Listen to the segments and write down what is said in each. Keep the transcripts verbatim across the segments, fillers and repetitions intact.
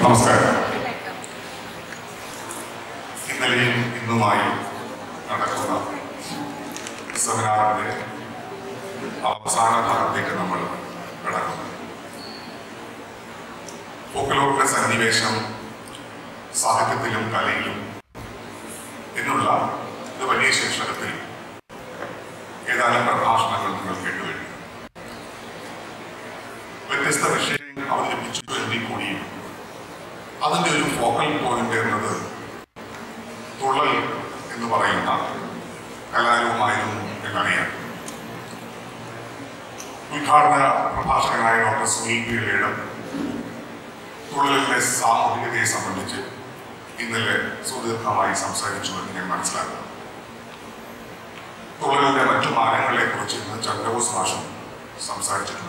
നമസ്കാരം. ഇന്നലെയും ഇന്നുമായി നടക്കുന്ന സെമിനാറിന്റെ അവസാന ഭാഗത്തേക്ക് നമ്മൾ കടക്കുന്നു. ഫോക്കലോറിന്റെ സന്നിവേശം സാഹിത്യത്തിലും കലയിലും എന്നുള്ള ഒരു വലിയ ശീർഷകത്തിൽ ഏതാനും പ്രഭാഷണങ്ങൾ നിങ്ങൾ കേട്ടുകഴിഞ്ഞു. വ്യത്യസ്ത വിഷയങ്ങൾ അവതരിപ്പിച്ചു എങ്കിൽ കൂടിയും അതിൻ്റെ ഒരു ഫോക്കൽ പോയിന്റ് എന്നത് തുള്ളൽ എന്ന് പറയുന്ന കലാരൂപമായിരുന്നു എന്നറിയാം. ഉദ്ഘാടന പ്രഭാഷകനായ ഡോക്ടർ സുനിൽ പിള്ളയുടെ തുള്ളലിന്റെ സാമൂഹികതയെ സംബന്ധിച്ച് ഇന്നലെ സുദീർഘമായി സംസാരിച്ചുവെന്ന് ഞാൻ മനസ്സിലാക്കുന്നു. തുള്ളലിന്റെ മറ്റു മാനങ്ങളെ കുറിച്ച് ഇന്ന് ചന്ദ്രബോസ് മാഷും സംസാരിച്ചിട്ടുണ്ട്.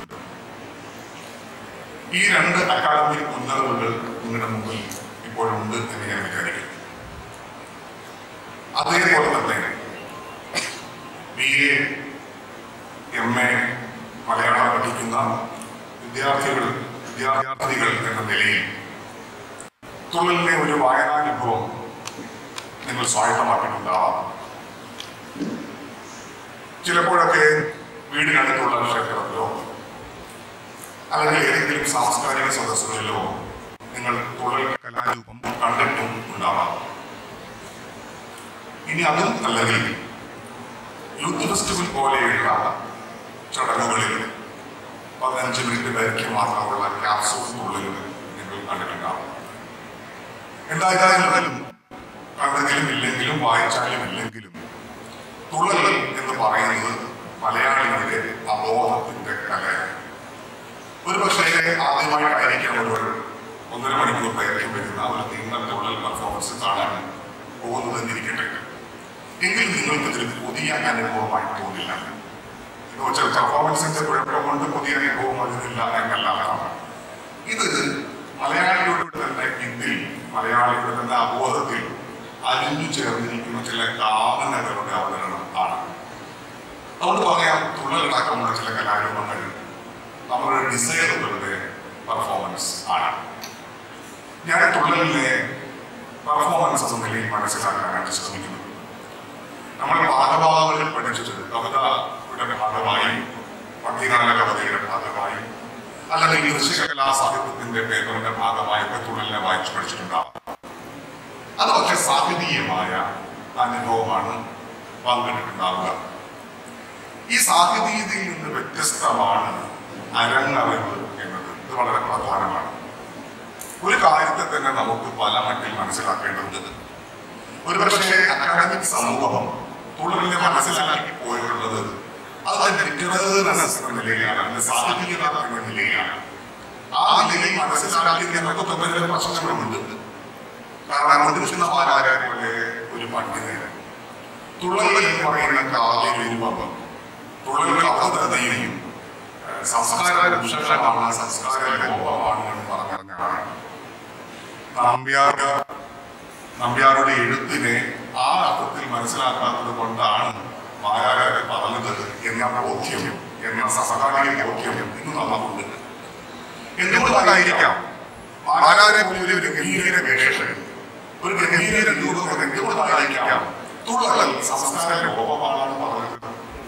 ഈ രണ്ട് അക്കാദമിക് ഉന്നതകൾ നിങ്ങളുടെ മുമ്പിൽ ഇപ്പോഴുണ്ട് എന്ന് ഞാൻ വിചാരിക്കുന്നു. അതേപോലെ തന്നെ B A M A Malayalam പഠിക്കുന്ന വിദ്യാർത്ഥികൾ വിദ്യാർത്ഥികൾ എന്ന നിലയിൽ തുള്ളലിന്റെ ഒരു വായനാനുഭവം നിങ്ങൾ സ്വായത്തമാക്കിയിട്ടുണ്ടാവാം. ചിലപ്പോഴൊക്കെ വീടിനടുത്തുള്ള ക്ഷേത്രത്തിലോ അല്ലെങ്കിൽ ഏതെങ്കിലും സാംസ്കാരിക സദസ്സുകളിലോ നിങ്ങൾ തുള്ളൽ കലാരൂപം കണ്ടിട്ടും ഉണ്ടാവാം. ഇനി അതും അല്ലെങ്കിൽ യൂത്ത് ഫെസ്റ്റിവൽ പോലെയുള്ള ചടങ്ങുകളിൽ പതിനഞ്ച് മിനിറ്റ് ദൈർഘ്യം മാത്രമുള്ള ക്യാപ്സൂൾ തുള്ളലുകൾ നിങ്ങൾ കണ്ടിട്ടുണ്ടാവും. എന്തായാലും കണ്ടെങ്കിലും ഇല്ലെങ്കിലും വായിച്ചാലും ഇല്ലെങ്കിലും തുള്ളൽ എന്ന് പറയുന്നത് മലയാളികളുടെ അബോധത്തിന്റെ കലയാണ്. ഒരു പക്ഷേ ആദ്യമായിട്ടായിരിക്കാം ഒരു ഒന്നര മണിക്കൂർ ദൈർഘ്യം വരുന്ന ഒരു നീണ്ട തുള്ളൽ പെർഫോമൻസ് കാണാൻ പോകുന്നതെന്നിരിക്കട്ടെ. എങ്കിൽ നിങ്ങൾക്ക് ഇതൊരു പുതിയ അനുഭവമായി തോന്നില്ല. എന്ന് വെച്ചാൽ പെർഫോമൻസിന്റെ കുഴപ്പം കൊണ്ട് പുതിയ അനുഭവം വരുന്നില്ല എന്നല്ല. ഇത് മലയാളികളുടെ തന്നെ പിന്നിൽ മലയാളികളുടെ തന്നെ അബോധത്തിൽ അലിഞ്ഞു ചേർന്നിരിക്കുന്ന ചില കാമനകളുടെ അവതരണം ആണ്. അതുകൊണ്ട് പറയാം, തുള്ളലടക്കമുള്ള ചില കലാരൂപങ്ങൾ നമ്മുടെ ഡിസൈനുകളുടെ പെർഫോമൻസ് ആണ്. ഞാൻ തുള്ളലിനെ പെർഫോമൻസ് എന്ന നിലയിൽ മനസ്സിലാക്കാനായിട്ട് ശ്രമിക്കുന്നു. നമ്മൾ പാഠഭാഗങ്ങളിൽ പഠിച്ചത് കവിതയുടെ ഭാഗമായി, പട്ടികാല കവിതയുടെ ഭാഗമായി, അല്ലെങ്കിൽ ദൃശ്യകലാ സാഹിത്യത്തിന്റെ പേപ്പറിന്റെ ഭാഗമായൊക്കെ തുള്ളലിനെ വായിച്ചു പഠിച്ചിട്ടുണ്ടാവും. അത് പക്ഷെ സാഹിതീയമായ അനുഭവമാണ് പങ്കിട്ടിട്ടുണ്ടാവുക. ഈ സാഹിതീയതയിൽ നിന്ന് വ്യത്യസ്തമാണ് അരങ്ങറിവ് എന്നത്. ഇത് വളരെ പ്രധാനമാണ്. ഒരു കാര്യത്തെ തന്നെ നമുക്ക് പല മട്ടിൽ മനസ്സിലാക്കേണ്ടതുണ്ട്. ഒരുപക്ഷെ അക്കാഡമിക് സമൂഹം തുള്ളലിനെ മനസ്സിലാക്കി പോയിട്ടുള്ളത് അതിന്റെ ലിറ്ററേഴ്നെസ് എന്ന നിലയിലാണ്, സാഹിത്യത എന്ന നിലയിലാണ്. ആ നിലയിൽ മനസ്സിലാക്കിയ നമുക്ക് തൊഴിലെ പ്രശ്നങ്ങളുണ്ട്. കാരണം കൃഷ്ണമാരായ പോലെ ഒരു പണ്ഡിതൻ തുള്ളൽ എന്ന് പറയുന്ന കാവ്യരൂപം തുള്ളൽ അവതരണയും സംസ്കാര ദുഷമാണ്, സംസ്കാര ലോപമാണ് എന്ന് പറഞ്ഞാണ് നമ്പ്യാർ നമ്പ്യാരുടെ എഴുത്തിനെ ആ അർത്ഥത്തിൽ മനസ്സിലാക്കാത്തത് കൊണ്ടാണ് മാരാരെ പറഞ്ഞത് എന്ന ബോധ്യം, എന്ന സമകാലിക ബോധ്യം ഇന്ന് നമുക്കുണ്ട്. എന്തുകൊണ്ടായിരിക്കാം മാരാരെ പോലെ ഒരു ഗംഭീര വേഷം, ഒരു ഗംഭീര രൂപം എന്തുകൊണ്ടായിരിക്കാം തുള്ളൽ സംസ്കാര ലോപമാണെന്ന് പറഞ്ഞത്?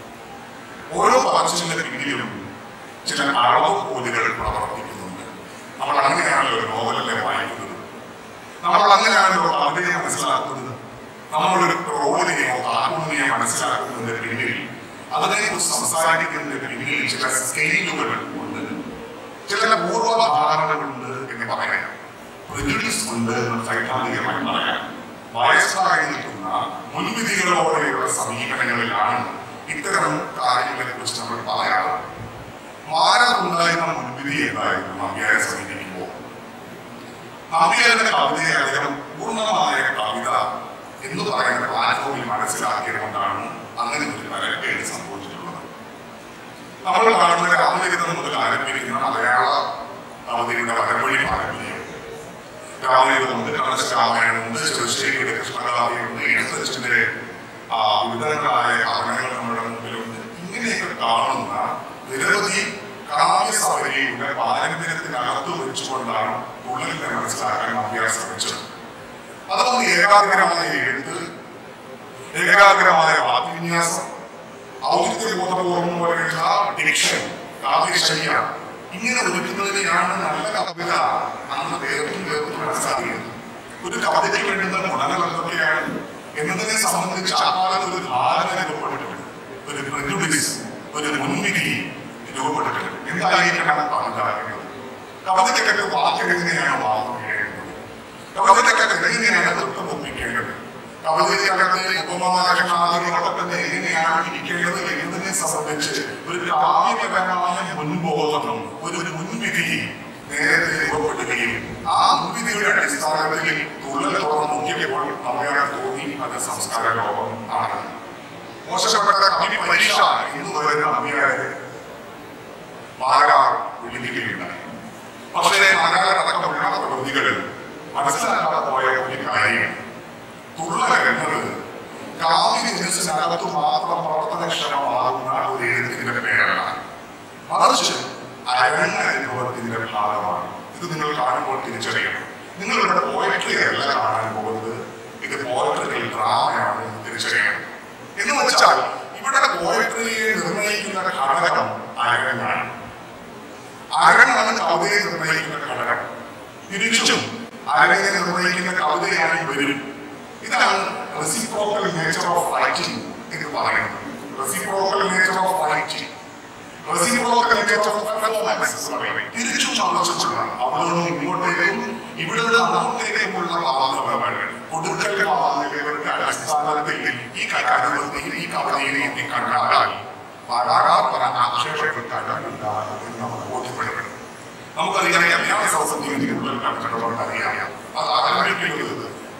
ഓരോ പറച്ചിലിന്റെ പിന്നിലും ചില അളവ് കോലുകൾ പ്രവർത്തിക്കുന്നുണ്ട്. നമ്മൾ അങ്ങനെയാണല്ലോ ഒരു നോവലല്ലേ വായിക്കുന്നത്, നമ്മൾ അങ്ങനെയാണല്ലോ കവിതയെ മനസ്സിലാക്കുന്നത്, നമ്മളൊരു റോളിനെയോ കാർട്ടൂണിനെയോ മനസ്സിലാക്കുന്നതിന്റെ പിന്നിൽ അതിനെക്കുറിച്ച് സംസാരിക്കുന്നതിന്റെ പിന്നിൽ ചില സ്കെയിലുകൾ ഉണ്ട്, ചില പൂർവ്വധാരണകളുണ്ട് എന്ന് പറയാം, പ്രിജുഡീസ് ഉണ്ട് എന്ന് സൈദ്ധാന്തികമായി പറയാം. വയസ്സായി നിൽക്കുന്ന മുൻവിധികളോടെയുള്ള സമീപനങ്ങളിലാണ് ഇത്തരം കാര്യങ്ങളെ കുറിച്ച് നമ്മൾ പറയാറ്. മാരാറുണ്ടായിരുന്ന മുൻവിധി എന്തായിരുന്നു നമ്പ്യാരെ സമീപിക്കുമ്പോൾ? നമ്പ്യാരുടെ കവിതയെ അദ്ദേഹം പൂർണ്ണമായ കവിത എന്ന് പറയുന്ന പ്ലാറ്റ്ഫോമിൽ മനസ്സിലാക്കിയതുകൊണ്ടാണ് അങ്ങനെ ഒരു വരക്കേട് സംഭവിച്ചിട്ടുള്ളത്. നമ്മൾ കാണുന്ന രാമചരിതം മുതൽ ആരംഭിക്കുന്ന മലയാള കവിതയുടെ വരമൊഴി പാരമ്പര്യം, രാമചരിതമുണ്ട്, കണശരാമായണമുണ്ട്, ചെറുശ്ശേരിയുടെ കൃഷ്ണകാവ്യമുണ്ട്, എഴുത്തച്ഛന്റെ വിവിധങ്ങളായ കാരണങ്ങൾ നമ്മുടെ മുമ്പിലുണ്ട്. ഇങ്ങനെയൊക്കെ കാണുന്ന നിരവധി കാവ്യസഭയുടെ പാരമ്പര്യത്തിനകത്ത് വെച്ചുകൊണ്ടാണ് ഉള്ളിൽ തന്നെ മനസ്സിലാക്കാൻ നമ്പ്യാർ ശ്രമിച്ചത്. അതുകൊണ്ട് ഏകാഗ്രമായ എഴുത്ത്, ഏകാഗ്രമായ വാക്യവിന്യാസം, ഔചിത്യബോധപൂർവം പോലെയുള്ള ഡിക്ഷൻ, കാവ്യശൈല ഇങ്ങനെ ഒരുക്കുന്നതിനെയാണ് നല്ല കവിത അന്ന് വേർത്തും വേർത്തും മനസ്സിലാക്കിയത്. ഒരു കവിതയ്ക്ക് വേണ്ടുന്ന ഗുണങ്ങൾ എന്തൊക്കെയാണ് എന്നതിനെ സംബന്ധിച്ച് ആകാലത്ത് ഒരു ധാരണ രൂപപ്പെട്ടിട്ടുണ്ട്, ഒരു പ്രെജുഡിസ്, ഒരു മുൻവിധി രൂപപ്പെട്ടിട്ടുണ്ട്. എന്തായിരിക്കണം കവിത? കവിതയ്ക്കൊക്കെ വാക്യം എങ്ങനെയാണ് വാക്കുകേണ്ടത്? കവിതയ്ക്കൊക്കെ എങ്ങനെയാണ് നൃത്തം ഒപ്പിക്കേണ്ടത്? കവിതയ്ക്കകത്തെ ഉപമാലക്ഷണാദികളൊക്കെ എങ്ങനെയാണ് ഇരിക്കേണ്ടത് എന്നതിനെ സംബന്ധിച്ച് ഒരു കാവ്യപരമായ മുൻബോധം, ഒരു മുൻവിധി നേരത്തെ രൂപപ്പെടുകയും ആ മുൻവിധിയുടെ അടിസ്ഥാനത്തിൽ തുള്ളൽ തുറന്ന് നോക്കിയപ്പോൾ നമ്മയാണ് തോന്നി അത് സംസ്കാര ലോകം ആണ്. മോശപ്പെട്ട കവി പരീക്ഷ എന്ന് പറയുന്ന നമ്മയാരെ മാരാർ വിളിക്കുകയുണ്ടായി. പക്ഷേ മാരാരടക്കമുള്ള പ്രവൃത്തികൾ മനസ്സിലാക്കാതെ പോയ ഒരു കാര്യം, തുള്ളൽ എന്നത് കാവ്യജനസിനകത്ത് മാത്രം പ്രവർത്തനക്ഷമമാകുന്ന ഒരു എഴുത്തിന്റെ പേരല്ല, മറിച്ച് അരങ്ങനുഭവത്തിന്റെ ഭാഗമാണ്. ഇത് നിങ്ങൾ കാണുമ്പോൾ തിരിച്ചറിയണം. നിങ്ങൾ ഇവിടെ പോയട്രി അല്ല കാണാൻ പോകുന്നത്, ഇത് പോയട്രിക്കൽ ഡ്രാമയാണ് തിരിച്ചറിയണം. എന്ന് വെച്ചാൽ ഇവിടെ പോയട്രിയെ നിർണയിക്കുന്ന ഘടകം അരങ്ങാണ്. അരങ്ങാണ് കവിതയെ നിർണയിക്കുന്ന ഘടകം. തിരിച്ചും അരങ്ങിനെ നിർണയിക്കുന്ന കവിതയായി വരും. ഇതാണ് റെസിപ്രോക്കൽ നേച്ചർ ഓഫ് റൈറ്റിംഗ് എന്ന് പറയുന്നത്. Reciprocal nature of writing, reciprocal nature of performance. തിരിച്ചു ആലോചിച്ചതാണ് അവിടെ നിന്ന് ഇങ്ങോട്ടേക്കും ഇവിടെ നിന്ന് അങ്ങോട്ടേക്കുമുള്ള ഭാവങ്ങൾ, കൊടുക്കൽ ഭാവങ്ങളുടെ അടിസ്ഥാനത്തിൽ ഈ കവിതയിൽ ഈ കവിതയിൽ എത്തി കണ്ടാൽ ആക്ഷേപപ്പെട്ടാണ് നമുക്ക് ബോധ്യപ്പെടുന്നത്. നമുക്കറിയാം അഭ്യാസത്തിനുള്ളിൽ കണ്ടിട്ടുള്ളവർക്ക് അറിയാം. അത് ആരംഭിക്കുന്നത്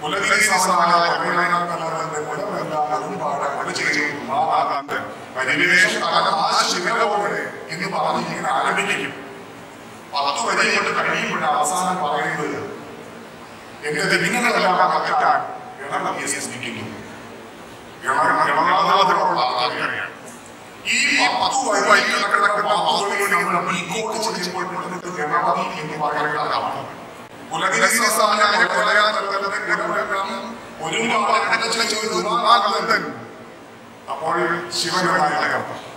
എന്ന് പറഞ്ഞ് ഇങ്ങനെ ആരംഭിക്കും. പത്ത് വരെ കൊണ്ട് കഴിയുമ്പോൾ അവസാനം പറയുന്നത് എന്റെ ദിനങ്ങളെല്ലാം അകറ്റാൻ ഗണപതിയെ സ്നേഹിക്കുന്നു. ഈ പത്തു വരി കിടക്കുന്ന ഗണപതി എന്ന് പറയുന്നതാണ്. അപ്പോൾ ശിവനായ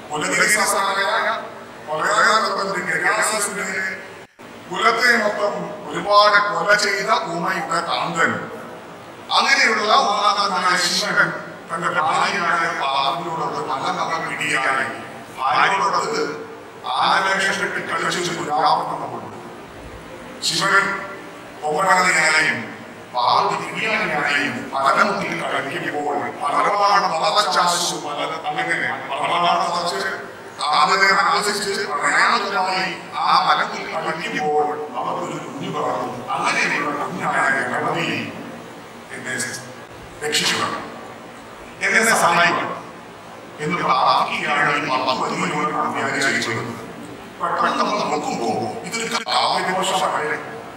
കുലത്തെ മൊത്തം ഒരുപാട് കൊല ചെയ്ത ഊമയുടെ കാന്തൻ, അങ്ങനെയുള്ള ഉമാനാഥനായ ശിവൻ തന്റെ ഭാര്യയായ പാർവതിയോടൊത്ത് പല നഗ പിടിയായി ഭാര്യയോടൊത്ത് ആനവേഷപ്പെട്ട് കളിച്ചു പുരാവർത്തനമുണ്ട്. ശിവൻ ഒമ്പനാഥയായും പാർവതി പിടിയാനായും പലമുത്തിൽ കളിക്കുമ്പോൾ പലപാട് വളച്ചാശു പല അങ്ങനെ പലപാട് വളച്ച് ആദരെ ആശിച്ച് പ്രയാണത്തിനായി ആ മലത്തിൽ കളിക്കുമ്പോൾ അവർക്കൊരു കുഞ്ഞു പറഞ്ഞു. അങ്ങനെയുള്ള കുഞ്ഞായ ഗണപതി എന്നെ രക്ഷിക്കുക, എന്നെ സഹായിക്കണം എന്ന് പ്രാർത്ഥിക്കുകയാണ് ഈ പത്ത് വരികളോട് വ്യാഖ്യാനിച്ചിരിക്കുന്നത്. പെട്ടെന്ന് നമ്മൾ നോക്കുമ്പോൾ ഇതൊരു കാവ്യദോഷമാണ്.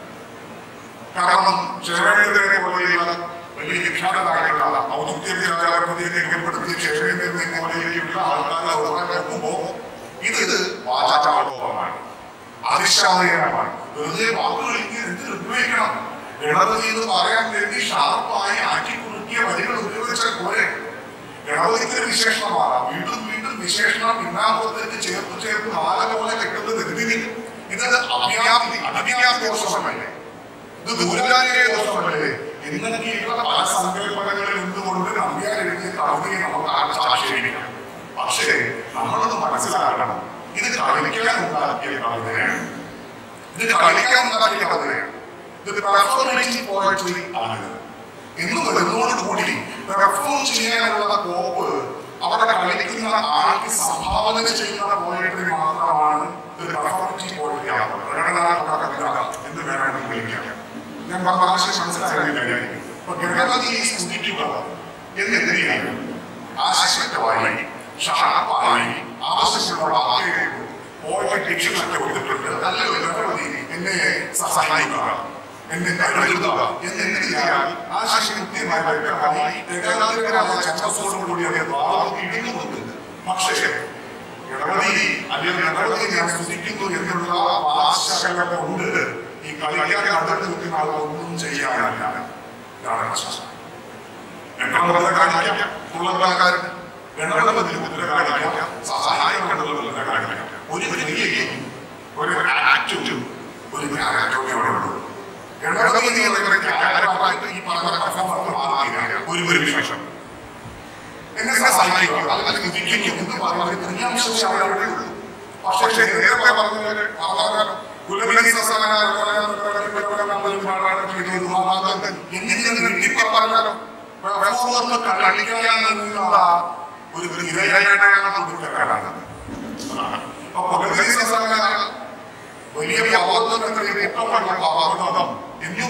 കാരണം ശേഷേന്ദ്രനെ പോലെയുള്ള വലിയ വിഖ്യാതരായിട്ടുള്ള ഔദ്യോഗിക വിചാരപതിയെ രേഖപ്പെടുത്തിയ ശേഷേന്ദ്രനെ പോലെയുള്ള ആൾക്കാരെ നോക്കുമ്പോൾ ഇത് ഇത് വാചാടോപമാണ്, അതിശാദകരമാണ്. വെറുതെ വാക്കുകൾ ഇങ്ങനെ എന്തിന് ഉപയോഗിക്കണം? ഗണപതി എന്ന് പറയാൻ വേണ്ടി ഷാർപ്പായി ആറ്റിക്കുറുക്കിയ വരികൾ ഉപയോഗിച്ചാൽ പോലെ ഗണപതിക്ക് ഒരു വിശേഷണമാണ്. വീണ്ടും വീണ്ടും വിശേഷണം പിന്നാമ്പത്തേക്ക് ചേർത്ത് ചേർത്ത് മാല പോലെ കെട്ടുന്നത് എന്തിന്? ഇത് അവ്യാപ്തി അനവ്യാപ്തി ദോഷമല്ലേ, ഇത് ദൂരാനിയ ദോഷമല്ലേ എന്നൊക്കെയുള്ള പല സങ്കല്പനങ്ങളിൽ നിന്നുകൊണ്ട് നമ്പ്യാർ എഴുതിയ കവിതയെ നമുക്ക് ആക്ഷേപിക്കാം. പക്ഷേ നമ്മളത് മനസ്സിലാക്കണം, ഇത് കളിക്കാൻ ഉണ്ടാക്കിയ കവിതയാണ്, ഇത് കളിക്കാൻ ഉണ്ടാക്കിയ കവിതയാണ്, ഇത് പെർഫോമേറ്റീവ് പോയട്രി ആണ് എന്ന് വരുന്നതോടുകൂടി പെർഫോം ചെയ്യാനുള്ള കോപ്പ് അവിടെ കളിക്കുന്ന ആൾക്ക് സംഭാവന ചെയ്യുന്ന പോയട്രി മാത്രമാണ് ഇത് പെർഫോമേറ്റീവ് പോയട്രി ആവുന്നത്. പ്രകടനാത്മക എന്ന് വേണമെങ്കിൽ വിളിക്കാം. ഞാൻ ഭാഷ മനസ്സിലാക്കാൻ കഴിയും. അപ്പൊ ഗണപതിയെ സ്തുതിക്കുക എന്നെതിരെയാണ് ആശക്തമായി ഷാർപ്പായി ആവശ്യമുള്ള വാക്കുകൾ പോയട്രി ഡിക്ഷനൊക്കെ കൊടുത്തിട്ടുണ്ട്. നല്ലൊരു ഗണപതി എന്നെ സഹായിക്കുക, എന്നെ കരുതുക എന്നെതിരെയാൽ ആശയം കൃത്യമായി വ്യക്തമായി ഏകാഗ്രമായ ചർച്ചോടുകൂടി ഇടുന്നുണ്ട്. പക്ഷേ ഗണപതി അല്ലെങ്കിൽ ഗണപതി ഞാൻ സ്തുതിക്കുന്നു എന്നുള്ള ആശങ്ക കൊണ്ട് ഈ കളിക്കാൻ അടുത്ത് നിൽക്കുന്ന ആളൊന്നും ചെയ്യാനില്ല. ഇതാണ് പ്രശ്നം. എണ്ണമതിൽ കാണിക്കാം, തുള്ളക്കാരൻ എണ്ണമതിൽ മുദ്ര കാണിക്കാം, സഹായിക്കേണ്ടതുള്ള കാണിക്കാം. ഒരു ക്രിയയും ഒരു ആക്റ്റും ഒരു ജ്ഞാനത്തോടെയുള്ളൂ. എണ്ണമതി ഈ പറഞ്ഞ ഒരു ഒരു വിശേഷം എന്നെ സഹായിക്കുക അല്ലെങ്കിൽ വിധിക്കും എന്ന് പറയുന്നത് ക്രിയാംശം അവിടെ ഉള്ളൂ. പക്ഷേ നേരത്തെ പറഞ്ഞ പറഞ്ഞാലോ കളിക്കാനുള്ള ഒരു വലിയ എന്നും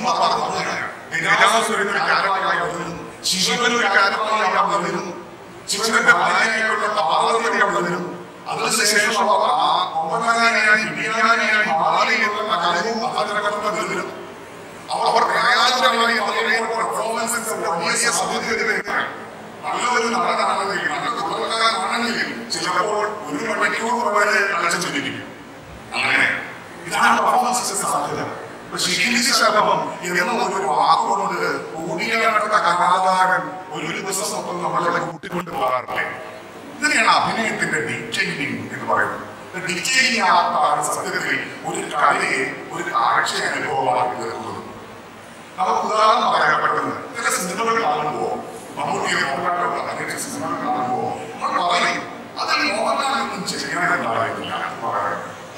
ശിവൻ ഒരു കാര്യമായി വരുന്നു. ശിവന്റെ ഭാര്യയായിട്ടുള്ള പാർവതി അവിടെ വരുന്നു. അതിനുശേഷം ആ കൊമ്പനാനിയായി വിജ്ഞാനിയായി മാറിയുള്ള കാര്യവും അതിനകത്ത് അവർ പ്രയാസമായി പെർഫോമൻസ് വലിയ സാധ്യതയാണ്. നല്ലൊരു നടനാണെങ്കിൽ നല്ല തുടർക്കാരനാണെങ്കിൽ ചിലപ്പോൾ ഒരു മണിക്കൂർ വരെ കളിച്ചിരിക്കും. അങ്ങനെ ഇതാണ് പെർഫോമൻസ് സാധ്യത. ശിഖിലിശലഭം എന്ന ഒരു വാക്കുകൊണ്ട് കൂടിയാടുന്ന കലാകാരൻ ഒരു ദിവസം മൊത്തം നമ്മളെ കൂട്ടിക്കൊണ്ട് പോകാറില്ലേ? ഇതിനെയാണ് അഭിനയത്തിന്റെ ഡീറ്റെയിലിംഗ് എന്ന് പറയുന്നത്. ഡീറ്റെയിലിംഗ് ആണ് സത്യത്തിൽ ഒരു കലയെ ഒരു കാഴ്ച അനുഭവമാക്കി തീർക്കുന്നത്. നമുക്ക് ഉദാഹരണം പറയാൻ പറ്റുന്നത് ചില സിനിമകൾ കാണുമ്പോ മമ്മൂട്ടിയെ മോഹൻലാലൊക്കെ സിനിമകൾ കാണുമ്പോ നമ്മൾ പറയും അതിൽ മോഹൻലാലൊന്നും ചെയ്യാനുണ്ടായിരുന്നില്ല പറയാൻ.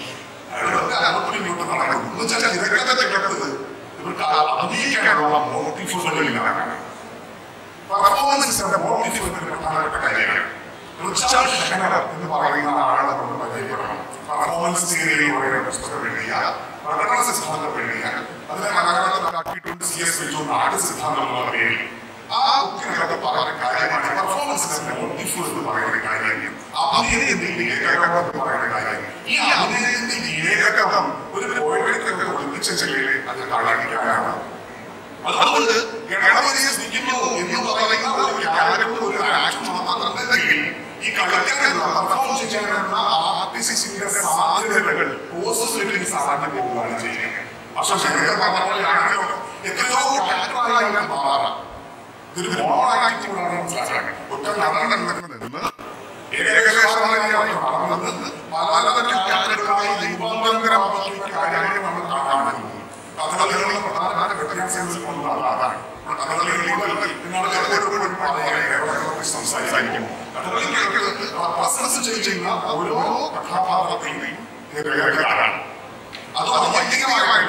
ഇവർക്ക് അഭിനയിക്കാനുള്ള മോട്ടീവുകളിലാണ്. പെർഫോമൻസിന്റെ മോട്ടീവ് പ്രധാനപ്പെട്ട കാര്യമാണ്. എന്ന് പറയുന്ന ആളെ നമ്മൾ പരിചയപ്പെടണം. പെർഫോമൻസ് തിയറിയുടെ പുസ്തകം എഴുതിയ പ്രകടന സിദ്ധാന്തം എഴുതിയ അതിനെ മലയാളത്തിലാക്കിയിട്ടുണ്ട് സി എസ് വിജു നാട് സിദ്ധാന്തം എന്നുള്ള പേരിൽ. ആ ബുക്കിനകത്ത് പറയുന്ന കാര്യമാണ് പെർഫോമൻസിന്റെ മോട്ടീവ് എന്ന് പറയുന്ന കാര്യം, അഭിനയത്തിന്റെ ഏകകം എന്ന് പറയുന്ന കാര്യം. ഈ അഭിനയത്തിന്റെ ഏകകം ഒരു പോയിന്റൊക്കെ ഒളിപ്പിച്ച ജില്ലയിലെ അത് കളയിക്കാനാണ്. അതുകൊണ്ട് ഗണപതിയെ സ്തുതിക്കുന്നു എന്ന് പറയുന്ന ഒരു ക്യാരക്ടർ ഒരു ആക്ഷൻ മാത്രമല്ലെങ്കിൽ ഈ കളിക്കാനുള്ള പെർഫോം ചെയ്യാനുള്ള ആർട്ടിസ്റ്റിന്റെ സാധ്യതകൾ പോസിബിലിറ്റീസ് സാധ്യതയാണ് ചെയ്യുന്നത്. പക്ഷേ ശരീരമാണല്ലോ എത്രയോ ക്യാരക്ടറായി മാറാം. ഇതൊരു മോണാക്റ്റീവാണ് മനസ്സിലാക്കാൻ. ഒറ്റ നടനം നിന്ന് ഏകദേശമായി നടന്നത് പലതരം ക്യാരക്ടറായി ദൈവാന്തരമാക്കിയ കാര്യങ്ങൾ നമ്മൾ കാണാറുണ്ട്. കഥകളികളുടെ പ്രധാന വ്യത്യാസങ്ങളിൽ ഒന്നാണ് അതാണ്. സംസാരിക്കും കഥകളിലേക്ക് പ്രസൻസ് ചെയ്യുന്ന ഓരോ കഥാപാത്രത്തെയും ആരാണ് അത് വൈദികമായിട്ടല്ല,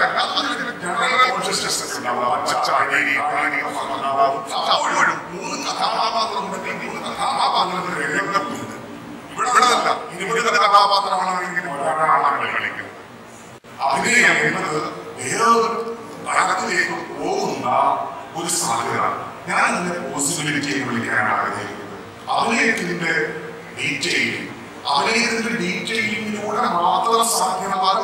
അപ്പോഴും മൂന്ന് കഥാപാത്രം ഉണ്ടെങ്കിൽ മൂന്ന് കഥാപാത്രങ്ങളുടെ രംഗത്തുണ്ട്. ഇവിടെ അല്ല, ഇരുപത് കഥാപാത്രമാണെങ്കിൽ ഒരാളാണ് കളിക്കുന്നത്. അഭിനയം എന്നത് വേറൊരു തലത്തിലേക്ക് പോകുന്ന ഒരു സാധ്യത. ഞാൻ അതിന്റെ പോസിബിലിറ്റിയെ വിളിക്കാനാണ് ആഗ്രഹിക്കുന്നത്. അഭിനയത്തിന്റെ ഡീറ്റെയിലിംഗ്, അഭിനയത്തിന്റെ ഡീറ്റെയിലിംഗിലൂടെ മാത്രം സാധ്യമാകുന്ന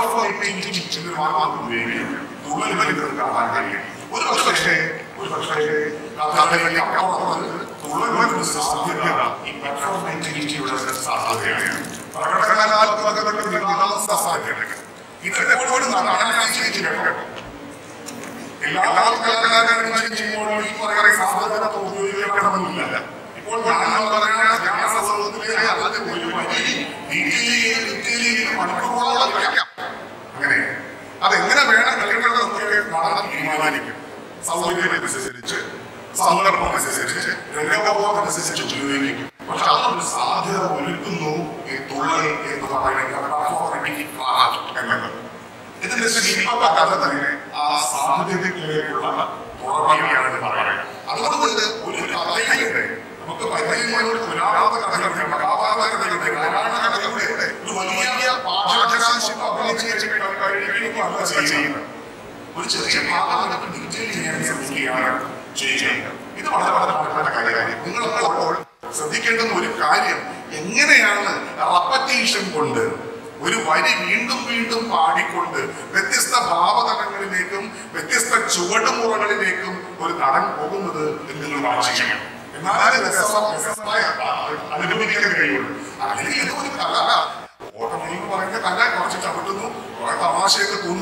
കാണാൻ കഴിയും. ഒരു പക്ഷേ ഒരു പക്ഷേ സാധ്യത ഈ പെർഫോമൻസിറ്റിയുടെ സാധ്യതയാണ്. പ്രകടനാത്മകതയുടെ സാധ്യതകൾ ഇതൊക്കെ എല്ലാ കലാകാരന്മാരും ചെയ്യുമ്പോൾ ഈ പറയുന്ന സാധ്യത ഉപയോഗിക്കണമെന്നില്ല. ഇപ്പോൾ ഞാൻ പറഞ്ഞ അങ്ങനെ അതെങ്ങനെ വേണം കളിക്കേണ്ടതൊക്കെ നടൻ തീരുമാനിക്കും. സൗകര്യമനുസരിച്ച്, സന്ദർഭമനുസരിച്ച്, രംഗബോധമനുസരിച്ച് ഉപയോഗിക്കും. പക്ഷെ അതൊരു സാധ്യത ഒരുക്കുന്നു ഈ തുള്ളൽ എന്ന് പറയുന്നത് എന്നത്. ഇതിന്റെ ശില്പ കഥ തന്നെ ആ സാധ്യതയിലേക്കുള്ള പുറമേയാണ് പറയുന്നത്. അതുകൊണ്ട് ഒരു കഥയുടെ നമുക്ക് പരിചയമുള്ള പുരാതന കഥകളുടെ മഹാഭാരത കഥകളുടെ പുരാണ കഥകളുടെ ഒരു വലിയ പാചകശില്പം ചെയ്യുന്നത് ഒരു ചെറിയ ഭാഗം ഡീറ്റെയിൽ ചെയ്യാൻ ശ്രമിക്കുകയാണ് ചെയ്യുന്നത്. ഇത് വളരെ പ്രധാനപ്പെട്ട കാര്യമാണ്. നിങ്ങളപ്പോൾ ശ്രദ്ധിക്കേണ്ടുന്ന ഒരു കാര്യം, എങ്ങനെയാണ് റെപ്പറ്റീഷൻ കൊണ്ട് ഒരു വരി വീണ്ടും വീണ്ടും പാടിക്കൊണ്ട് വ്യത്യസ്ത ഭാവതലങ്ങളിലേക്കും വ്യത്യസ്ത ചുവടുമുറകളിലേക്കും ഒരു നടൻ പോകുന്നത് എന്ന് നിങ്ങൾ വായിക്കണം. എന്നാലേ രസമായ അനുഭവിക്കാൻ കഴിയുള്ളൂ. അല്ലെങ്കിൽ ഒരു കല ഓട്ടം പറയുന്ന കല കുറച്ച് ചവിട്ടുന്നു, കുറെ തമാശയൊക്കെ തോന്നുന്നു,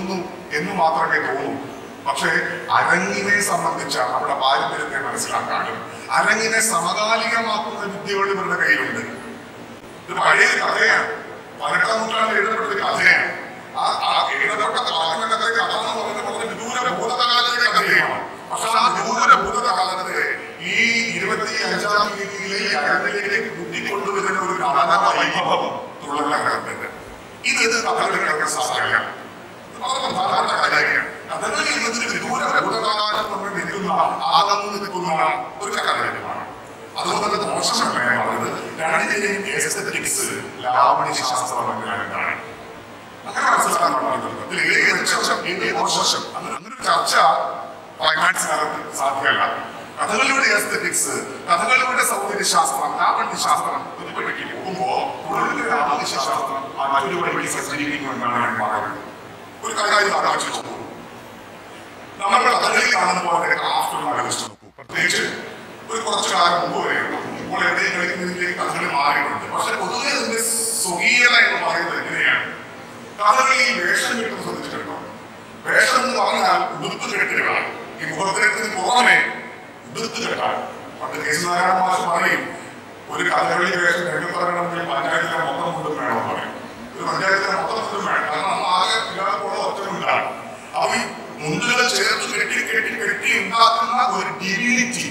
എന്ന് മാത്രമേ തോന്നൂ. പക്ഷേ അരങ്ങിനെ സംബന്ധിച്ച നമ്മുടെ പാരമ്പര്യത്തെ മനസ്സിലാക്കാനും അരങ്ങിനെ സമകാലികമാക്കുന്ന വിദ്യകൾ ഇവരുടെ കയ്യിലുണ്ട്. ഇത് പഴയ കഥയാണ്, പതിനെട്ടാം നൂറ്റാണ്ടിൽ എഴുതപ്പെട്ട കഥയാണ്. ആ എഴുതപ്പെട്ട കാലഘട്ടത്തെ കഥ എന്ന് പറഞ്ഞ പറഞ്ഞ വിദൂര ഭൂതകാലത്തെ കഥയാണ്. പക്ഷെ ആ വിദൂര ഭൂതകാലത്തെ ഈ ഇരുപത്തി അഞ്ചാം തീയതിയിലെ അരങ്ങിലേക്ക് കൂട്ടിക്കൊണ്ടുവരുന്ന ഒരു കഥാ വൈഭവം തുള്ളലുണ്ട്. ഇത് ഇത് കഥകളിലൊക്കെ സാധ്യമാണ്. വളരെ പ്രധാനപ്പെട്ട കാര്യമാണ്. കഥകളി എന്നതിന് വിദൂര ഭൂതകാലം നമ്മൾ നിൽക്കുന്ന ആകന്നു നിൽക്കുന്ന ഒരു കഥകളിമാണ്. അതുകൊണ്ട് തന്നെ ദോഷമല്ല പറയുന്നത് രണ്ടിന്റെയും എസ്തെറ്റിക്സ് ലാവണ്യ ശാസ്ത്രം എന്താണ് അങ്ങനെ മനസ്സിലാക്കാൻ പറയുന്നത്. അങ്ങനെ ഒരു ചർച്ച ക്ലൈമാക്സിനകത്ത് സാധ്യമല്ല. കഥകളിയുടെ എസ്തെറ്റിക്സ്, കഥകളിയുടെ സൗന്ദര്യശാസ്ത്രം, ലാവണ്യശാസ്ത്രം ഒരു വഴിക്ക് പോകുമ്പോ കൂടുതൽ ലാവണ്യശാസ്ത്രം മറ്റൊരു വഴിക്ക് സഞ്ചരിക്കുന്നു എന്നാണ് ഞാൻ പറയുന്നത്. ഒരു കാര്യം ആലോചിച്ചു നോക്കൂ. നമ്മൾ കഥകളി കാണുന്ന പോലെ ക്രാഫ്റ്റ് ആലോചിച്ചു നോക്കൂ. പ്രത്യേകിച്ച് ഒരു കുറച്ചു കാലം മുമ്പ് വരെയുള്ളൂ. ഇപ്പോൾ എവിടെയും കളിക്കുന്നതിലേക്ക് കഥകളി മാറിയിട്ടുണ്ട്. പക്ഷെ പൊതുവെ അതിന്റെ സ്വകീയത എന്ന് പറയുന്നത് എങ്ങനെയാണ്? കഥകളിയിൽ വേഷം കിട്ടുന്നത് ശ്രദ്ധിച്ചിട്ടുണ്ടോ? വേഷം എന്ന് പറഞ്ഞാൽ ഉടുപ്പ് കെട്ടുകളാണ്. ഈ മുഖത്തിന് പുറമെ ഉടുപ്പ് കെട്ടാണ്. പണ്ട് കേസ് നാരായണ മാഷ് പറയും, ഒരു കഥകളി വേഷം രംഗത്ത് പറയണമെങ്കിൽ പഞ്ചായത്തിലെ മൊത്തം മുണ്ടും വേണമെന്ന് പറയും. ഒരു പഞ്ചായത്തിലെ മൊത്തം മുണ്ടും വേണം. കാരണം നമ്മൾ ആകെ ഇല്ലാതെ ഒറ്റമുണ്ടാണ്. അപ്പൊ ഈ മുണ്ടുകൾ ചേർത്ത് കെട്ടി കെട്ടി കെട്ടി ഉണ്ടാക്കുന്ന ഒരു ഡിവിനിറ്റി,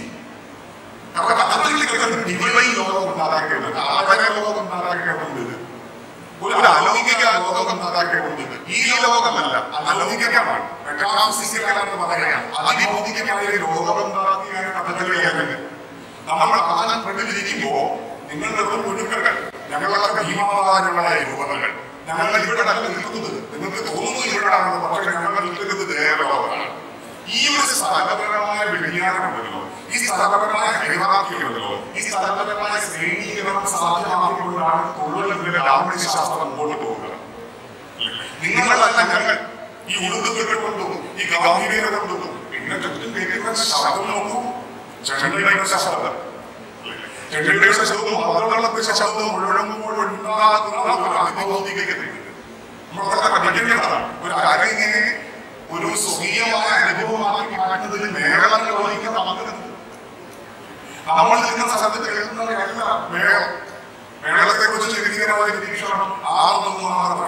ഡിവൈൻ ലോകം ഉണ്ടാക്കേണ്ടത്, ആചാര ലോകം ഉണ്ടാക്കേണ്ടത്, ഒരു അലൗകിക ലോകം ഉണ്ടാക്കേണ്ടത്. ഈ ലോകമല്ല, അലൗകികമാണ്. മെറ്റാഫിസിക്കലാണെന്ന് പറയാം. അതിഭൗതികമായ ലോകം ഉണ്ടാക്കിയ കഥകളിയാണ്. നമ്മൾ കാലം കണ്ടിരിക്കുമ്പോ നിങ്ങളുടെ ഒഴുക്കകൾ, ഞങ്ങളൊക്കെ ഭീമാകാരങ്ങളായ രൂപങ്ങൾ, ഞങ്ങൾ ഇവിടെ നല്ല നിൽക്കുന്നത് നിങ്ങൾക്ക് തോന്നുന്നു ഇവിടെയാണെന്ന്, പക്ഷെ ഞങ്ങൾ നിൽക്കുന്നത് ദേവലോകമാണ്. ഈ ഒരു സ്ഥലപരമായ വ്യതിയാനമുണ്ടല്ലോ, ഈ സ്ഥലപരമായ ഹൈറാർക്കിയുണ്ടല്ലോ, ഈ സ്ഥലപരമായ ശ്രേണീകരണം സാധ്യമാക്കിക്കൊണ്ടാണ് തൊഴിലിന്റെ ലാവണ്യശാസ്ത്രം മുമ്പോട്ട് പോകുന്നത്. നിങ്ങളല്ല ഞങ്ങൾ. ഈ ഉടുതുകൾ കൊണ്ടും ഈ ഗാംഭീര്യത കൊണ്ടും പിന്നെ ചുറ്റും കേൾക്കുന്ന ശബ്ദം നോക്കൂ. ചെണ്ടയുടെ ശബ്ദം, ചെണ്ടയുടെ ശബ്ദവും മതവെള്ളത്തിന്റെ ശബ്ദവും മുഴങ്ങുമ്പോഴുണ്ടാകുന്ന ഒരു അതിഭൗതികതയുണ്ട്. നമ്മളൊക്കെ പഠിക്കേണ്ടതാണ്. ഒരു അരങ്ങിനെ ഒരു സ്വകീയമായ അനുഭവമാക്കി മാറ്റുന്നതിൽ മേളം നിർവഹിക്കുന്ന പങ്കെടുക്കുന്നത്. നമ്മൾ നിൽക്കുന്ന സ്ഥലത്ത് കേൾക്കുന്നവരല്ല മേളം. മേളത്തെ കുറിച്ച് നിരീക്ഷണമായ നിരീക്ഷണം ആർന്നൊന്നും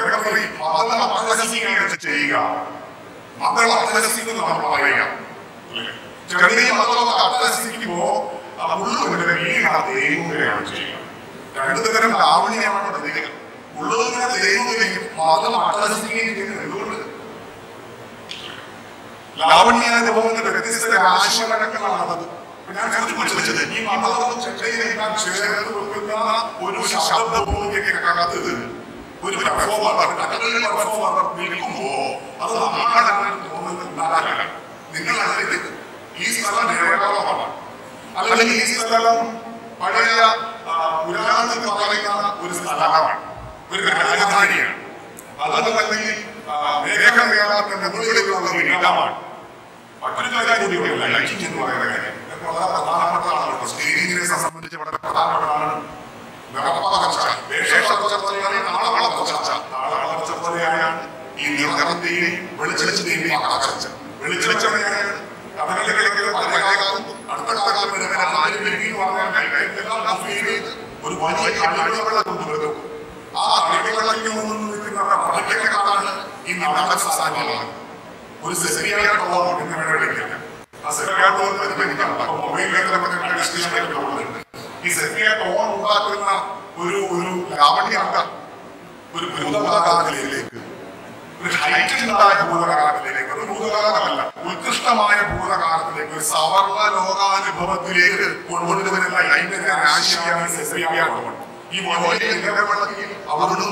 ചെയ്യുക, മതം അട്ടഹസിക്കുന്നു നമ്മൾ പറയുക. ചെറിയ മതമൊക്കെ അട്ടഹസിക്കുമ്പോ ഉള്ളുവിന്റെ വീടിനകത്ത് തേങ്ങുകയാണ് ചെയ്യുക. രണ്ടു തരം ലാവണ്യമാണ് പ്രതികൾ. ഉള്ളതിനെ തേങ്ങുകയും മതം അട്ടഹസിക്കുകയും ചെയ്യുന്നത് എന്തുകൊണ്ട്? ലാവണ്യാനുഭവങ്ങളുടെ വ്യത്യസ്ത രാശികളാണത്. ഞാൻ ചോദിച്ചത് ഈ മതവും ചെണ്ടയിലെല്ലാം ചേർന്ന് വെക്കുന്ന ഒരു ശബ്ദഭൂമിക്കകത്ത് ഒരു പെർഫോമർ പെർഫോമർ നിൽക്കുമ്പോ അത് നമ്മളാണ് തോന്നുന്നത് ഉണ്ടാകാനാണ്. നിങ്ങൾ അറിയരുത് ഈ സ്ഥലം ദേവലോകമാണ്, അല്ലെങ്കിൽ ഈ സ്ഥലം പഴയ പുരാണത്തിൽ പറയുന്ന ഒരു സ്ഥലമാണ്, ഒരു രാജധാനിയാണ്, അതല്ലെങ്കിൽ മേഘമേളാത്തിന്റെ മുകളിലുള്ള ഒരു ഇടമാണ്. മറ്റൊരു കാര്യം കൂടിയുള്ള ലൈറ്റിംഗ് എന്ന് പറയുന്ന കാര്യം വളരെ പ്രധാനപ്പെട്ടതാണ്. സ്റ്റേജിങ്ങിനെ സംബന്ധിച്ച് വളരെ പ്രധാനപ്പെട്ടതാണ്. ഈ നിറത്തിന്റെയും വെളിച്ചെളിച്ചതിന്റെയും ചർച്ച. വെളിച്ചെളിച്ചയാണ് കഥകളിലേക്ക് അടുത്ത കാലം വരെ ഒരു വലിയ അടിവെള്ളം കൊണ്ടുവരും. ആ അടിവെള്ളത്തിൽ നിന്ന് നിൽക്കുന്ന പടക്കലാണ് ഈ നാടക സാന്നിധ്യമാണ്. ഒരു സെസിലിയ ടോൺ എന്ന് വേണം വിളിക്കുന്നത്. ആ സെസിലിയ ടോൺ മൊബൈലിലേക്ക് ഈ സെസിലിയ ടോൺ ഉണ്ടാക്കുന്ന ഒരു ഒരു ലാവണ്യണ്ട ഒരു ഭൂതകാലത്തിലേക്ക്, ഒരു ഹൈറ്റുണ്ടായ ഭൂതകാലത്തിലേക്ക്, ഒരു ഭൂതകാലമല്ല ഉത്കൃഷ്ടമായ ഭൂതകാലത്തിലേക്ക്, ഒരു സവർണ ലോകാനുഭവത്തിലേക്ക് കൊണ്ടുവരുന്ന അതിന്റെ രാശിയാണ് സെസിലിയ ടോൺ. ഈ വലിയ നിലവെള്ളത്തിൽ അവിടുന്ന്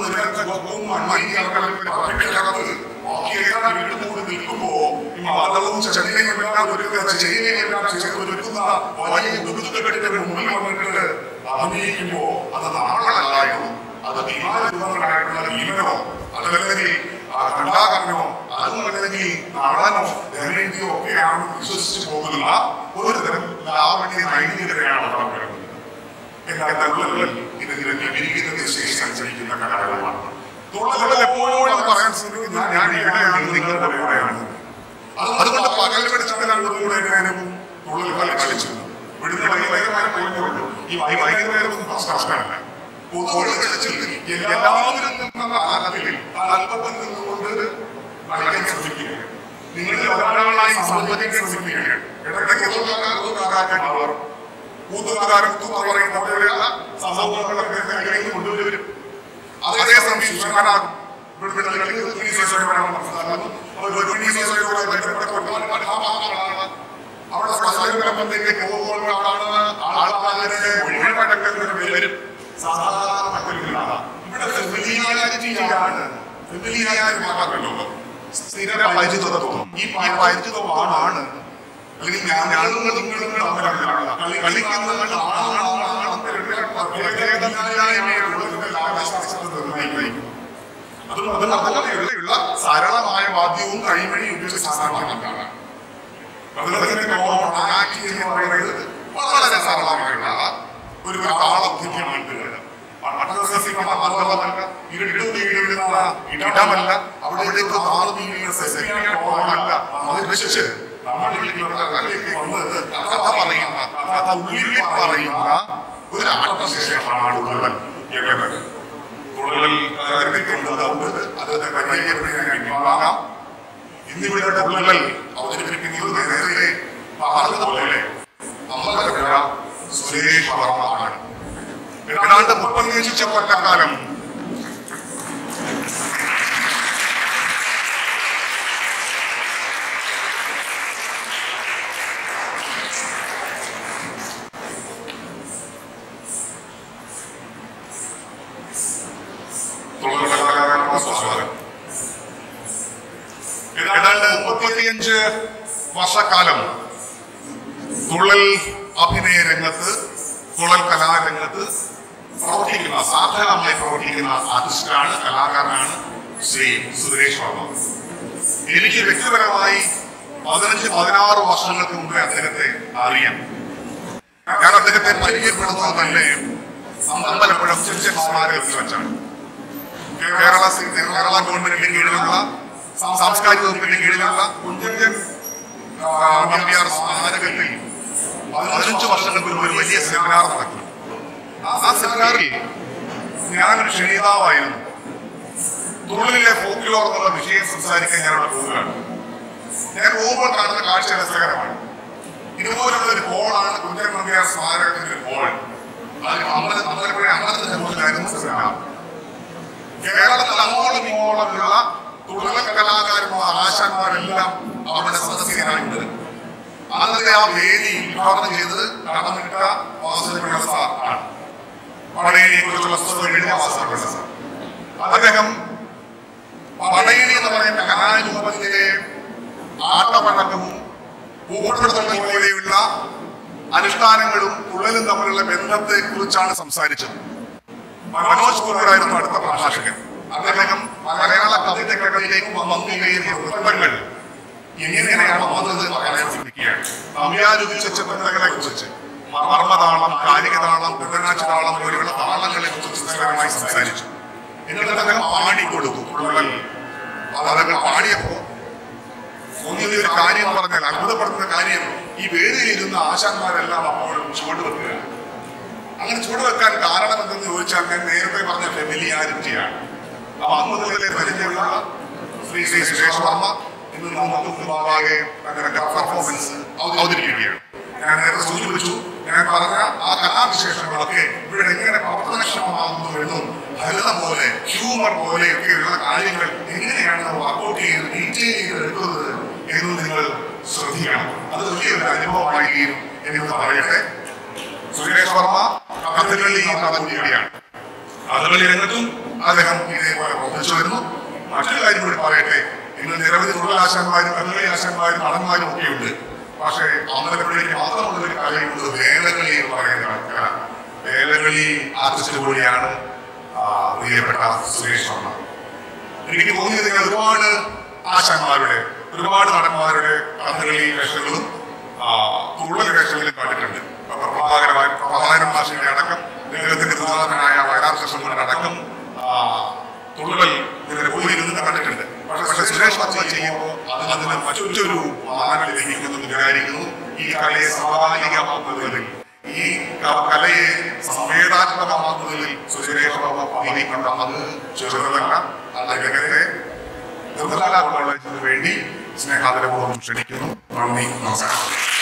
നിൽക്കുമ്പോ ഈ മതവും ചെടിയെല്ലാം ഒരുക്കുന്ന ചെടിയെല്ലാം ഒരുക്കുന്ന വലിയ ദുരിതക്കെട്ടിന്റെ മുന്നിൽ വന്നിട്ട് അഭിനയിക്കുമ്പോ അത് നാളല്ലായിരുന്നു, അത് ഭീമാരൂപങ്ങളായിട്ടുള്ള ഭീമനോ അതല്ലെങ്കിൽ കണ്ടാകരനോ അതുമല്ലെങ്കിൽ നടനോ ദമയന്തിയോ ഒക്കെയാണെന്ന് വിശ്വസിച്ച് പോകുന്ന ഒരു തരം ലാവണ്യ നൈതികതയാണ് പറയുന്നത്. എന്നാൽ ഇതിനെ വിരിക്കുന്ന ദിശയിൽ സഞ്ചരിക്കുന്ന കലകളാണ്. തുള്ളൽ എപ്പോഴും പറയാൻ ശ്രമിക്കുന്നത് ഞാൻ ഇവിടെയാണ് നിങ്ങളുടെ കൂടെയാണ്. അതുകൊണ്ട് പകൽ വെളിച്ചത്തിലാണ് കൂടെ തുള്ളൽ കളി കളിച്ചത്. ഇവിടുന്ന് വൈകുന്നേരം പോയിട്ടുള്ളൂ. ഈ വൈകുന്നേരം ഒന്നും പ്രശ്നമല്ല. പൊതുവെ വെളിച്ചത്തിൽ എല്ലാവരും നിന്ന കാലത്തിൽ അല്പത്തിൽ നിന്നുകൊണ്ട് കളിക്കാൻ ശ്രമിക്കുക. നിങ്ങൾ ഒരാളായി സംവദിക്കാൻ ശ്രമിക്കുക. ഇടയ്ക്ക് കൂത്തുകാരൻ കൂത്തുകാരൻ പറയുന്ന പോലെയുള്ള സംഭവങ്ങളൊക്കെ കൊണ്ടുവരും. അതേസമയം ശിശുക്കാരാകും അവിടെ സ്ഥലങ്ങളിലേക്ക് പോകുമ്പോഴാണ് ആൾക്കാരുടെ ഒഴിവടക്കത്തിന് വരും. സാധാരണ ഇവിടെ ഫെമിലിയാരിറ്റിയാണ്. ഫെമിലിയാരിറ്റി മാത്രമല്ലോ സ്ഥിര പരിചിതത്വം. ഈ പരിചിതത്വമാണ് അല്ലെങ്കിൽ ഞാനും നിങ്ങളും കളിക്കുന്ന അതുപോലെയുള്ള സരളമായ വാദ്യവും കൈമണി ഉപയോഗിച്ച് സാധാരണമാണ്. അതുപോലെ തന്നെ എന്ന് പറയുന്നത് വളരെ സരളമായുള്ള ഒരു താളബുദ്ധിയാണ്. ഇടമല്ല അവിടേക്ക് താളമല്ല മറിച്ച് കഥ പറയുന്ന കഥ ഉള്ളിൽ പറയുന്ന ഒരു ആത്മശേഷമാണ് തുള്ളൽ. തുള്ളൽ അത് ഇന്നിവിടെ തുള്ളൽ അവതരിപ്പിക്കുന്നത് നേരത്തെ പറഞ്ഞതുപോലെ അമ്പലപ്പുഴ സുരേഷ് വർമ്മയാണ്. ഏതാണ്ട് മുപ്പത്തിയഞ്ച് കൊല്ലക്കാലം ഏതാണ്ട് മുപ്പത്തിയഞ്ച് വർഷക്കാലം തുള്ളൽ അഭിനയ രംഗത്ത് തുള്ളൽ കലാരംഗത്ത് പ്രവർത്തിക്കുന്ന സാധാരണമായി പ്രവർത്തിക്കുന്ന ആർട്ടിസ്റ്റാണ്, കലാകാരനാണ് ശ്രീ സുരേഷ് വർമ്മ. എനിക്ക് വ്യക്തിപരമായി പതിനഞ്ച് പതിനാറ് വർഷങ്ങൾക്ക് മുമ്പേ അദ്ദേഹത്തെ അറിയാം. ഞാൻ അദ്ദേഹത്തെ പരിചയപ്പെടുന്നത് തന്നെ അമ്പലപ്പുഴ ചെറിയ സ്മാരകത്തിൽ വെച്ചാണ്. കേരള കേരള ഗവൺമെന്റിന്റെ കീഴിലുള്ള സാംസ്കാരിക വകുപ്പിന്റെ കീഴിലുള്ള കുഞ്ചൻ നമ്പ്യാർ സ്മാരകത്തിൽ പതിനഞ്ച് വർഷങ്ങൾക്ക് മുമ്പ് ഒരു വലിയ സെമിനാർ നടക്കുന്നു. ആ സെമിനാറിൽ ഞാനൊരു ക്ഷണിതാവായിരുന്നു. തുള്ളലിലെ ഫോക്കിലോർ എന്നുള്ള വിഷയം സംസാരിക്കാൻ ഞാൻ അവിടെ പോവുകയാണ്. ഞാൻ പോകുമ്പോൾ കാണുന്ന കാഴ്ച രസകരമാണ്. ഇതുപോലുള്ള ഒരു ഹോളാണ് കുഞ്ചൻ നമ്പ്യാർ സ്മാരകത്തിന്റെ ഒരു ഹോൾ. അത് അമ്പല അമ്പലപ്പുഴ അമ്പലത്തിന്റെ ഹോളിലായിരുന്നു സെമിനാർ. കേരളത്തിൽ അങ്ങോളം ഇങ്ങോളമുള്ള തുള്ളൽ കലാകാരന്മാർ ആശാന്മാരെല്ലാം അവരുടെ സദസ്യരായിട്ടുണ്ട്. അന്നത്തെ ആ വേദി ഉദ്ഘാടനം ചെയ്തത് കടമിട്ട വാസുദേവ സാർ ആണ്. പടയണിയെ കുറിച്ചുള്ള പുസ്തകം എഴുതിയ വാസുദേവ സാർ. അദ്ദേഹം പടയണി എന്ന് പറയുന്ന കലാരൂപത്തിലെ ആട്ടപഴക്കവും പൂപ്പെടുത്തലും പോലെയുള്ള അനുഷ്ഠാനങ്ങളും തുള്ളലും തമ്മിലുള്ള ബന്ധത്തെ കുറിച്ചാണ് സംസാരിച്ചത്. മനോജ് കുമാറായിരുന്നു അടുത്ത പ്രഭാഷകൻ. അദ്ദേഹം മലയാള കവിതകളിലേക്ക് വന്നുകയറിയ വൃത്തങ്ങൾ എങ്ങനെയാണ് വന്നത് പറയാൻ ശ്രമിക്കുകയാണ്. നമ്പ്യാരുദിച്ച ചിത്രങ്ങളെ കുറിച്ച്, മർമ്മതാളം, കാലികതാളം, ബുധനാഴ്ചതാളം പോലെയുള്ള താളങ്ങളെ കുറിച്ച് വിശദമായി സംസാരിച്ചു. എന്നിട്ട് അദ്ദേഹം പാടിക്കൊടുത്തു. തുള്ളൽ അതങ്ങൾ പാടിയപ്പോ ഒരു കാര്യം പറഞ്ഞാൽ അത്ഭുതപ്പെടുത്തുന്ന കാര്യം, ഈ വേദിയിലിരുന്ന ആശാന്മാരെല്ലാം അപ്പോഴും ചുവടുവെക്കുക. അങ്ങനെ ചുവടുവെക്കാൻ കാരണം എന്തെന്ന് ചോദിച്ചാൽ ഞാൻ നേരത്തെ പറഞ്ഞ ഫെമിലിയാരിറ്റിയാണ്. അപ്പൊ അന്ന് മുതലേ പരിചയമുള്ള ശ്രീ ശ്രീ സുരേഷ് വർമ്മ ഇന്ന് നമുക്ക് മുമ്പാകെ പെർഫോമൻസ് അവതരിപ്പിക്കുകയാണ്. ഞാൻ നേരത്തെ സൂചിപ്പിച്ചു, ഞാൻ പറഞ്ഞ ആ കലാവിശേഷങ്ങളൊക്കെ ഇവിടെ എങ്ങനെ പ്രവർത്തനക്ഷമമാകുന്നു എന്നും ഹരിതം പോലെ ഹ്യൂമർ പോലെയൊക്കെയുള്ള കാര്യങ്ങൾ എങ്ങനെയാണ് വർക്കൗട്ട് ചെയ്ത് ഡീറ്റെയിൽ ചെയ്ത് എടുക്കുന്നത് എന്നും നിങ്ങൾ ശ്രദ്ധിക്കണം. അത് വലിയൊരു അനുഭവമായിരിക്കും എന്ന് പറയട്ടെ. സുരേഷ് വർമ്മ കഥകളി കൂടിയാണ്. കഥകളി രംഗത്തും അദ്ദേഹം ഇതേപോലെ പ്രവർത്തിച്ചു വരുന്നു. മറ്റൊരു കാര്യം കൂടി പറയട്ടെ, ഇന്ന് നിരവധി തൊഴിലാശാന്മാരും കഥകളി ആശാന്മാരും നടന്മാരും ഒക്കെ ഉണ്ട്. പക്ഷേ അമ്പലപ്പുഴയ്ക്ക് മാത്രമുള്ള ഒരു കലയുണ്ട്, വേലകളി എന്ന് പറയുന്ന കല. വേലകളി ആർട്ടിസ്റ്റ് കൂടിയാണ് പ്രിയപ്പെട്ട സുരേഷ് വർമ്മ. എനിക്ക് തോന്നിയത് ഞാൻ ഒരുപാട് ആശാന്മാരുടെ ഒരുപാട് നടന്മാരുടെ കഥകളി വേഷങ്ങളും തുള്ളൽ വേഷങ്ങളും കണ്ടിട്ടുണ്ട്. പ്രഭാകരമായ പ്രഭാകരൻ മാഷിന്റെ അടക്കം, അദ്ദേഹത്തിന്റെ പ്രധാനനായ വയലാർ കൃഷ്ണന്റെ അടക്കം തുള്ളൽ സുരേഷ് വർമ്മ ചെയ്യുമ്പോൾ അതിന് മറ്റൊരു മാനം ലഭിക്കുമെന്ന് വിചാരിക്കുന്നു. ഈ കലയെ സമകാലികമാക്കുന്നതിൽ, ഈ കലയെ സംവേദനാത്മകമാക്കുന്നതിൽ സുരേഷ് വർമ്മ പങ്കെടുക്കേണ്ട അത് ചെറുതല്ല. അദ്ദേഹത്തെ നിർമ്മല കോളേജിന് വേണ്ടി സ്നേഹാദരപൂർവ്വം ക്ഷണിക്കുന്നു. നന്ദി, നമസ്കാരം.